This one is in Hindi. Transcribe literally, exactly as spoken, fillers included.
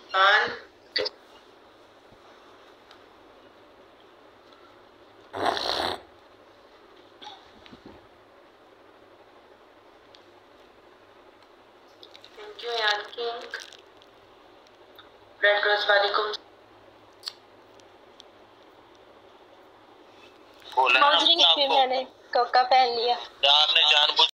हाँ थैंक यू यार किंग। रेड रोज वालेकुम। मैंने कोका पहन लिया। आपने जानबूझ